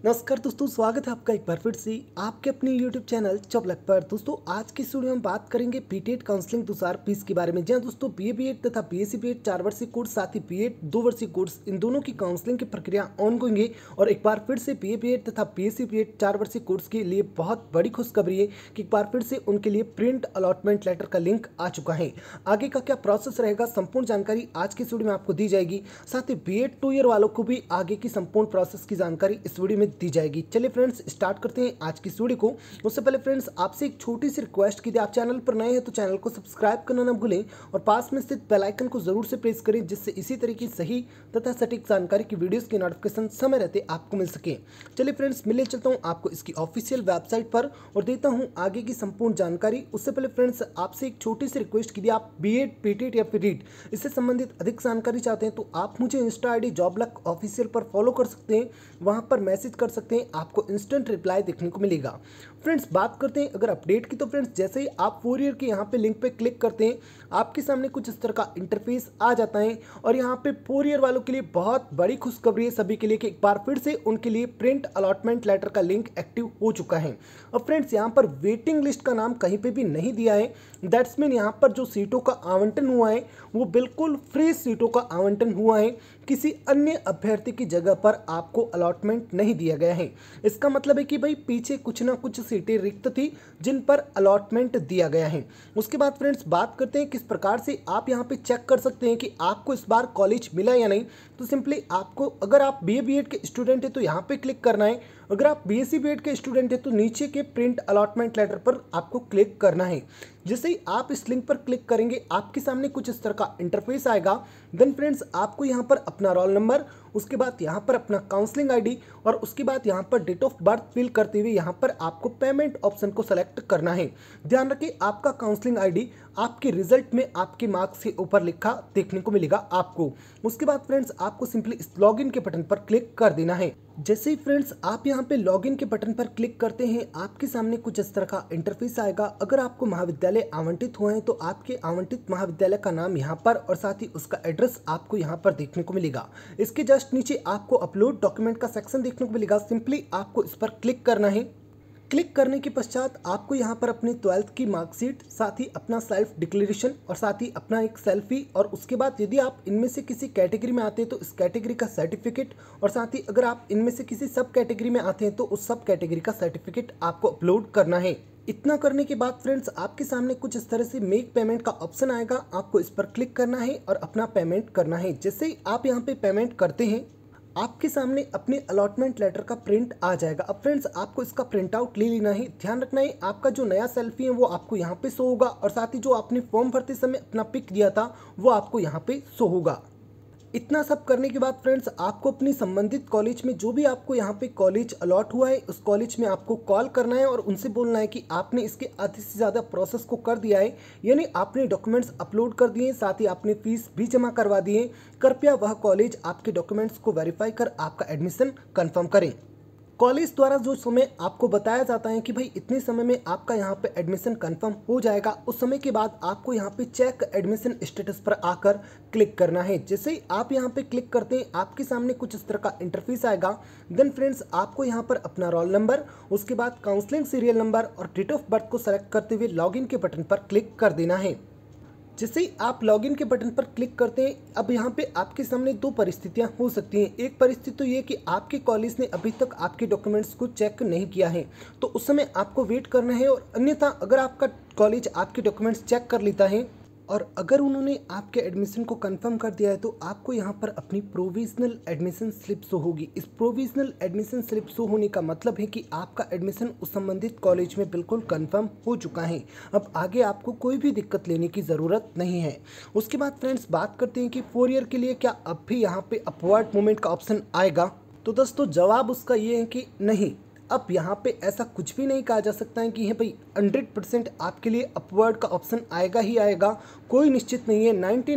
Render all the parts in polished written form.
नमस्कार दोस्तों, स्वागत है आपका एक बार फिर से आपके अपने YouTube चैनल चपलक पर। दोस्तों आज की वीडियो में बात करेंगे बीटेड काउंसलिंग 2020 के बारे में। जहां दोस्तों बीए बीएड तथा बीएससी बीएड 4 वर्षीय कोर्स साथ ही बीएड 2 वर्षीय कोर्स इन दोनों की काउंसलिंग की प्रक्रिया ऑनगोइंग है। और एक बार फिर से बीए बीएड तथा बीएससी बीएड 4 वर्षीय कोर्स के लिए बहुत बड़ी खुशखबरी है कि एक बार फिर से उनके लिए प्रिंट अलॉटमेंट लेटर का लिंक आ चुका है। आगे का क्या प्रोसेस रहेगा, संपूर्ण जानकारी आज की वीडियो में आपको दी जाएगी। साथ ही बीएड 2 ईयर वालों को भी आगे की संपूर्ण प्रोसेस की जानकारी इस वीडियो में दी जाएगी। चलिए फ्रेंड्स स्टार्ट करते हैं आज की वीडियो को। उससे पहले फ्रेंड्स आपसे एक छोटी सी रिक्वेस्ट की थी, आप चैनल पर नए हैं तो चैनल को सब्सक्राइब करना ना भूलें और पास में स्थित बेल आइकन को जरूर से प्रेस करें, जिससे इसी तरह की सही तथा सटीक जानकारी की वीडियोस की नोटिफिकेशन समय रहते आपको मिल सके। चलिए फ्रेंड्स मिलने चलता हूँ आपको इसकी ऑफिशियल वेबसाइट पर और देता हूँ आगे की संपूर्ण जानकारी। उससे पहले फ्रेंड्स आपसे एक छोटी सी रिक्वेस्ट की थी, आप बीएड बीटेड या फिर रीट इससे संबंधित अधिक जानकारी चाहते हैं तो आप मुझे इंस्टा आईडी जॉबलक ऑफिशियल पर फॉलो कर सकते हैं, वहां पर मैसेज कर सकते हैं, आपको इंस्टेंट रिप्लाई देखने को मिलेगा। फ्रेंड्स बात करते हैं अगर अपडेट की, तो फ्रेंड्स जैसे ही आप 4 ईयर के यहाँ पे लिंक पे क्लिक करते हैं आपके सामने कुछ इस तरह का इंटरफेस आ जाता है। और यहाँ पे 4 ईयर वालों के लिए बहुत बड़ी खुशखबरी है सभी के लिए कि एक बार फिर से उनके लिए प्रिंट अलॉटमेंट लेटर का लिंक एक्टिव हो चुका है। और फ्रेंड्स यहाँ पर वेटिंग लिस्ट का नाम कहीं पे भी नहीं दिया है। दैट्स मीन यहाँ पर जो सीटों का आवंटन हुआ है वो बिल्कुल फ्री सीटों का आवंटन हुआ है, किसी अन्य अभ्यर्थी की जगह पर आपको अलॉटमेंट नहीं दिया गया है। इसका मतलब है कि भाई पीछे कुछ ना कुछ सीटें रिक्त थी जिन पर अलॉटमेंट दिया गया है। उसके बाद फ्रेंड्स बात करते हैं किस प्रकार से आप यहाँ पे चेक कर सकते हैं कि आपको इस बार कॉलेज मिला या नहीं। तो सिंपली आपको, अगर आप बीए बीएड के स्टूडेंट हैं तो यहाँ पे क्लिक करना है, अगर आप बीएससी बीएड के स्टूडेंट हैं तो नीचे के प्रिंट अलॉटमेंट लेटर पर आपको क्लिक करना है। जैसे ही आप इस लिंक पर क्लिक करेंगे आपके सामने कुछ इस तरह का इंटरफेस आएगा। देन फ्रेंड्स आपको यहाँ पर अपना रोल नंबर, उसके बाद यहाँ पर अपना काउंसलिंग आईडी और उसके बाद यहाँ पर डेट ऑफ बर्थ फिल करते हुए यहाँ पर आपको पेमेंट ऑप्शन को सेलेक्ट करना है। ध्यान रखें आपका काउंसलिंग आईडी आपके रिजल्ट में आपके मार्क्स के ऊपर लिखा देखने को मिलेगा आपको। उसके बाद फ्रेंड्स आपको सिंपली इस लॉगिन के बटन पर क्लिक कर देना है। जैसे ही फ्रेंड्स आप यहाँ पे लॉगिन के बटन पर क्लिक करते हैं आपके सामने कुछ इस तरह का इंटरफेस आएगा। अगर आपको महाविद्यालय आवंटित हुए हैं तो आपके आवंटित महाविद्यालय का नाम यहाँ पर और साथ ही उसका एड्रेस आपको यहाँ पर देखने को मिलेगा। इसके जस्ट नीचे आपको अपलोड डॉक्यूमेंट का सेक्शन देखने को मिलेगा। सिंपली आपको इस पर क्लिक करना है। क्लिक करने के पश्चात आपको यहाँ पर अपनी 12th की मार्कशीट, साथ ही अपना सेल्फ डिक्लेरेशन और साथ ही अपना एक सेल्फी, और उसके बाद यदि आप इनमें से किसी कैटेगरी में आते हैं तो इस कैटेगरी का सर्टिफिकेट, और साथ ही अगर आप इनमें से किसी सब कैटेगरी में आते हैं तो उस सब कैटेगरी का सर्टिफिकेट आपको अपलोड करना है। इतना करने के बाद फ्रेंड्स आपके सामने कुछ इस तरह से मेक पेमेंट का ऑप्शन आएगा, आपको इस पर क्लिक करना है और अपना पेमेंट करना है। जैसे ही आप यहाँ पे पेमेंट करते हैं आपके सामने अपने अलॉटमेंट लेटर का प्रिंट आ जाएगा। अब फ्रेंड्स आपको इसका प्रिंट आउट ले लेना है। ध्यान रखना है आपका जो नया सेल्फी है वो आपको यहाँ पे शो होगा और साथ ही जो आपने फॉर्म भरते समय अपना पिक दिया था वो आपको यहाँ पे शो होगा। इतना सब करने के बाद फ्रेंड्स आपको अपनी संबंधित कॉलेज में जो भी आपको यहाँ पे कॉलेज अलॉट हुआ है उस कॉलेज में आपको कॉल करना है और उनसे बोलना है कि आपने इसके आधे से ज़्यादा प्रोसेस को कर दिया है, यानी आपने डॉक्यूमेंट्स अपलोड कर दिए, साथ ही आपने फीस भी जमा करवा दी है। कृपया वह कॉलेज आपके डॉक्यूमेंट्स को वेरीफाई कर आपका एडमिशन कन्फर्म करें। कॉलेज द्वारा जो समय आपको बताया जाता है कि भाई इतने समय में आपका यहाँ पे एडमिशन कंफर्म हो जाएगा, उस समय के बाद आपको यहाँ पे चेक एडमिशन स्टेटस पर आकर क्लिक करना है। जैसे ही आप यहाँ पे क्लिक करते हैं आपके सामने कुछ इस तरह का इंटरफेस आएगा। देन फ्रेंड्स आपको यहाँ पर अपना रोल नंबर, उसके बाद काउंसलिंग सीरियल नंबर और डेट ऑफ बर्थ को सेलेक्ट करते हुए लॉगिन के बटन पर क्लिक कर देना है। जैसे ही आप लॉगिन के बटन पर क्लिक करते हैं अब यहाँ पे आपके सामने दो परिस्थितियाँ हो सकती हैं। एक परिस्थिति तो ये कि आपके कॉलेज ने अभी तक आपके डॉक्यूमेंट्स को चेक नहीं किया है तो उस समय आपको वेट करना है, और अन्यथा अगर आपका कॉलेज आपके डॉक्यूमेंट्स चेक कर लेता है और अगर उन्होंने आपके एडमिशन को कंफर्म कर दिया है तो आपको यहाँ पर अपनी प्रोविजनल एडमिशन स्लिप शो होगी। इस प्रोविजनल एडमिशन स्लिप शो होने का मतलब है कि आपका एडमिशन उस संबंधित कॉलेज में बिल्कुल कंफर्म हो चुका है। अब आगे आपको कोई भी दिक्कत लेने की ज़रूरत नहीं है। उसके बाद फ्रेंड्स बात करते हैं कि 4 ईयर के लिए क्या अब भी यहाँ पे अपवर्ड मूवमेंट का ऑप्शन आएगा। तो दोस्तों जवाब उसका ये है कि नहीं, अब यहाँ पे ऐसा कुछ भी नहीं कहा जा सकता है कि है भाई 100% आपके लिए अपवर्ड का ऑप्शन आएगा ही आएगा। कोई निश्चित नहीं है।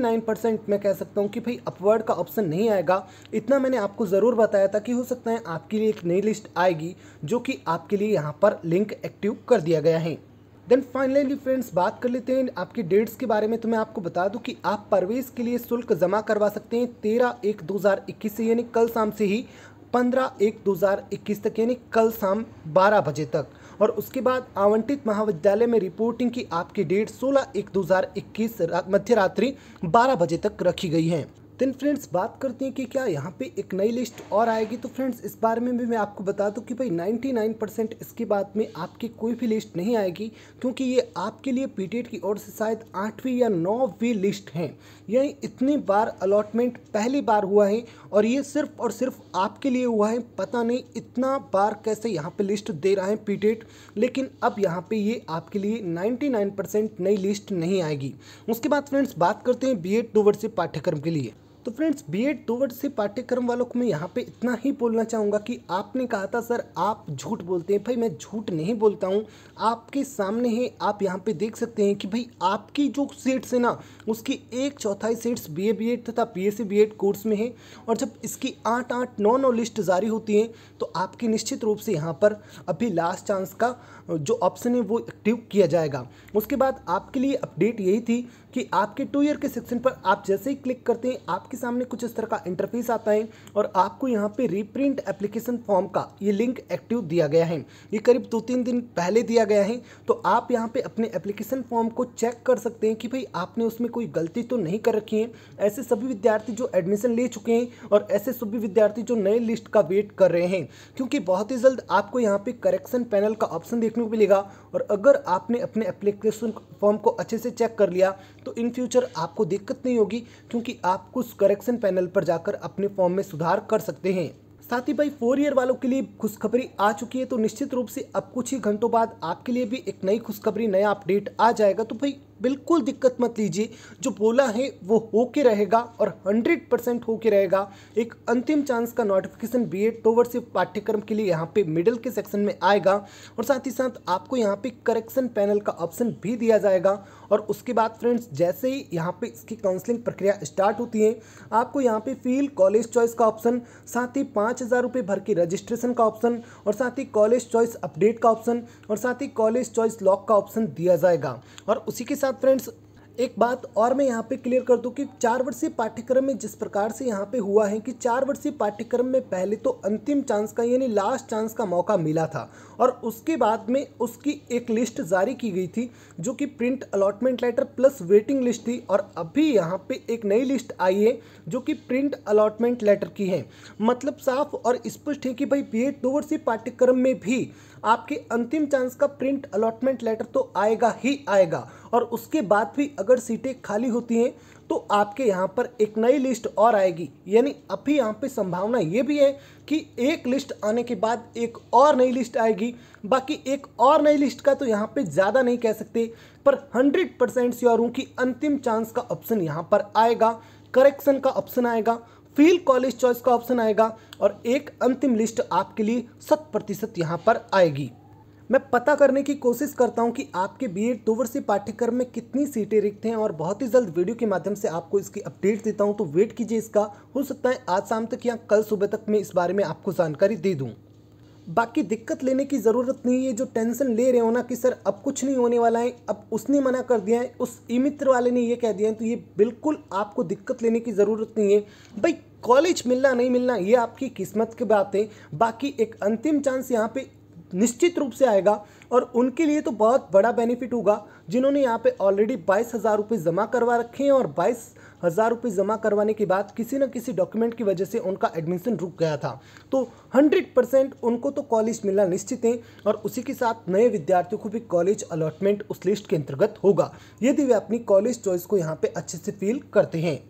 99% मैं कह सकता हूँ कि भाई अपवर्ड का ऑप्शन नहीं आएगा। इतना मैंने आपको ज़रूर बताया था कि हो सकता है आपके लिए एक नई लिस्ट आएगी जो कि आपके लिए यहाँ पर लिंक एक्टिव कर दिया गया है। देन फाइनली फ्रेंड्स बात कर लेते हैं आपकी डेट्स के बारे में। तो मैं आपको बता दूं कि आप प्रवेश के लिए शुल्क जमा करवा सकते हैं 13/1/2021 से, यानी कल शाम से ही 15/1/2021 तक यानी कल शाम 12 बजे तक। और उसके बाद आवंटित महाविद्यालय में रिपोर्टिंग की आपकी डेट 16/1/2021 मध्य रात्रि 12 बजे तक रखी गई है। देन फ्रेंड्स बात करते हैं कि क्या यहाँ पे एक नई लिस्ट और आएगी। तो फ्रेंड्स इस बारे में भी मैं आपको बता दूं कि भाई 99% इसके बाद में आपकी कोई भी लिस्ट नहीं आएगी, क्योंकि ये आपके लिए पीटेट की ओर से शायद 8वीं या 9वीं लिस्ट है। यही इतनी बार अलॉटमेंट पहली बार हुआ है और ये सिर्फ और सिर्फ आपके लिए हुआ है। पता नहीं इतना बार कैसे यहाँ पे लिस्ट दे रहा है पीटेट, लेकिन अब यहाँ पे ये आपके लिए 99% नई लिस्ट नहीं आएगी। उसके बाद फ्रेंड्स बात करते हैं बीएड 2 वर्षीय पाठ्यक्रम के लिए। तो फ्रेंड्स बीएड 2 वर्षीय पाठ्यक्रम वालों को मैं यहाँ पे इतना ही बोलना चाहूँगा कि आपने कहा था सर आप झूठ बोलते हैं। भाई मैं झूठ नहीं बोलता हूँ, आपके सामने ही आप यहाँ पे देख सकते हैं कि भाई आपकी जो सीट्स है ना उसकी 1/4 सीट्स बीए बीएड तथा पीएससी बीएड कोर्स में है। और जब इसकी 8-8, 9-9 लिस्ट जारी होती है तो आपकी निश्चित रूप से यहाँ पर अभी लास्ट चांस का जो ऑप्शन है वो एक्टिव किया जाएगा। उसके बाद आपके लिए अपडेट यही थी कि आपके 2 ईयर के सेक्शन पर आप जैसे ही क्लिक करते हैं आपके सामने कुछ इस तरह का इंटरफेस आता है और आपको यहाँ पे रीप्रिंट एप्लीकेशन फॉर्म का ये लिंक एक्टिव दिया गया है। ये करीब 2-3 दिन पहले दिया गया है। तो आप यहाँ पे अपने एप्लीकेशन फॉर्म को चेक कर सकते हैं कि भाई आपने उसमें कोई गलती तो नहीं कर रखी है। ऐसे सभी विद्यार्थी जो एडमिशन ले चुके हैं और ऐसे सभी विद्यार्थी जो नए लिस्ट का वेट कर रहे हैं, क्योंकि बहुत ही जल्द आपको यहाँ पे करेक्शन पैनल का ऑप्शन देखने को मिलेगा। और अगर आपने अपने एप्लीकेशन फॉर्म को अच्छे से चेक कर लिया तो इन फ्यूचर आपको दिक्कत नहीं होगी, क्योंकि आप उस करेक्शन पैनल पर जाकर अपने फॉर्म में सुधार कर सकते हैं। साथ ही भाई 4 ईयर वालों के लिए खुशखबरी आ चुकी है। तो निश्चित रूप से अब कुछ ही घंटों बाद आपके लिए भी एक नई खुशखबरी, नया अपडेट आ जाएगा। तो भाई बिल्कुल दिक्कत मत लीजिए, जो बोला है वो होके रहेगा और 100% होके रहेगा। एक अंतिम चांस का नोटिफिकेशन बीएड 2 वर्षीय पाठ्यक्रम के लिए यहाँ पे मिडिल के सेक्शन में आएगा और साथ ही साथ आपको यहाँ पे करेक्शन पैनल का ऑप्शन भी दिया जाएगा। और उसके बाद फ्रेंड्स जैसे ही यहाँ पे इसकी काउंसलिंग प्रक्रिया स्टार्ट होती है आपको यहाँ पे फील्ड कॉलेज चॉइस का ऑप्शन, साथ ही 5,000 रुपये भर के रजिस्ट्रेशन का ऑप्शन और साथ ही कॉलेज चॉइस अपडेट का ऑप्शन और साथ ही कॉलेज चॉइस लॉक का ऑप्शन दिया जाएगा। और उसी के साथ फ्रेंड्स एक बात और मैं यहाँ पे क्लियर कर दूं कि 4 वर्षीय पाठ्यक्रम में जिस प्रकार से यहाँ पे हुआ है कि 4 वर्षीय पाठ्यक्रम में पहले तो अंतिम चांस का यानी लास्ट चांस का मौका मिला था और उसके बाद में उसकी एक लिस्ट जारी की गई थी जो कि print allotment letter plus waiting list थी। और अभी यहाँ पे एक नई लिस्ट आई है जो कि प्रिंट अलॉटमेंट लेटर की है। मतलब साफ और स्पष्ट है कि भाई बीएड 2 वर्षीय पाठ्यक्रम में भी आपके अंतिम चांस का प्रिंट अलॉटमेंट लेटर तो आएगा ही आएगा। और उसके बाद भी अगर सीटें खाली होती हैं तो आपके यहाँ पर एक नई लिस्ट और आएगी। यानी अभी यहाँ पे संभावना ये भी है कि एक लिस्ट आने के बाद एक और नई लिस्ट आएगी। बाकी एक और नई लिस्ट का तो यहाँ पे ज़्यादा नहीं कह सकते, पर 100% श्योर हूँ कि अंतिम चांस का ऑप्शन यहाँ पर आएगा, करेक्शन का ऑप्शन आएगा, फील्ड कॉलेज चॉइस का ऑप्शन आएगा और एक अंतिम लिस्ट आपके लिए 100% यहाँ पर आएगी। मैं पता करने की कोशिश करता हूं कि आपके बीएड 2 वर्षीय पाठ्यक्रम में कितनी सीटें रिक्त हैं और बहुत ही जल्द वीडियो के माध्यम से आपको इसकी अपडेट देता हूं। तो वेट कीजिए इसका, हो सकता है आज शाम तक या कल सुबह तक मैं इस बारे में आपको जानकारी दे दूं। बाकी दिक्कत लेने की ज़रूरत नहीं है। जो टेंशन ले रहे हो ना कि सर अब कुछ नहीं होने वाला है, अब उसने मना कर दिया है, उस ई मित्र वाले ने ये कह दिया है, तो ये बिल्कुल आपको दिक्कत लेने की ज़रूरत नहीं है। भाई कॉलेज मिलना नहीं मिलना ये आपकी किस्मत की बात है। बाकी एक अंतिम चांस यहाँ पे निश्चित रूप से आएगा और उनके लिए तो बहुत बड़ा बेनिफिट होगा जिन्होंने यहाँ पे ऑलरेडी 22,000 रुपये जमा करवा रखे हैं और 22,000 रुपये जमा करवाने के बाद किसी न किसी डॉक्यूमेंट की वजह से उनका एडमिशन रुक गया था। तो 100% उनको तो कॉलेज मिलना निश्चित है और उसी के साथ नए विद्यार्थियों को भी कॉलेज अलॉटमेंट उस लिस्ट के अंतर्गत होगा यदि वे अपनी कॉलेज चॉइस को यहाँ पे अच्छे से फील करते हैं।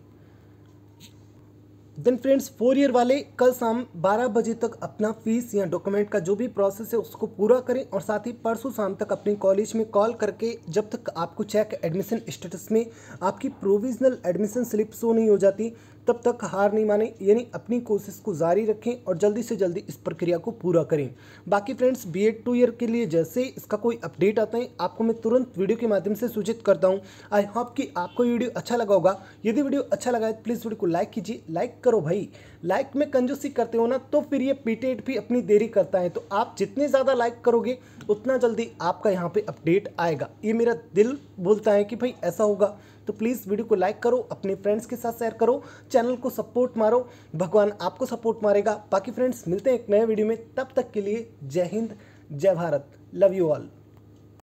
देन फ्रेंड्स 4 ईयर वाले कल शाम 12 बजे तक अपना फीस या डॉक्यूमेंट का जो भी प्रोसेस है उसको पूरा करें और साथ ही परसों शाम तक अपने कॉलेज में कॉल करके जब तक आपको चेक एडमिशन स्टेटस में आपकी प्रोविजनल एडमिशन स्लिप शो नहीं हो जाती तब तक हार नहीं माने, यानी अपनी कोशिश को जारी रखें और जल्दी से जल्दी इस प्रक्रिया को पूरा करें। बाकी फ्रेंड्स बीएड 2 ईयर के लिए जैसे इसका कोई अपडेट आता है आपको मैं तुरंत वीडियो के माध्यम से सूचित करता हूं। आई होप कि आपको वीडियो अच्छा लगा होगा। यदि वीडियो अच्छा लगा है तो प्लीज़ वीडियो को लाइक कीजिए। लाइक करो भाई, लाइक में कंजूसी करते हो ना तो फिर ये पीटेट भी अपनी देरी करता है। तो आप जितने ज़्यादा लाइक करोगे उतना जल्दी आपका यहाँ पे अपडेट आएगा, ये मेरा दिल बोलता है कि भाई ऐसा होगा। तो प्लीज़ वीडियो को लाइक करो, अपने फ्रेंड्स के साथ शेयर करो, चैनल को सपोर्ट मारो, भगवान आपको सपोर्ट मारेगा। बाकी फ्रेंड्स मिलते हैं एक नए वीडियो में, तब तक के लिए जय हिंद, जय भारत, लव यू ऑल।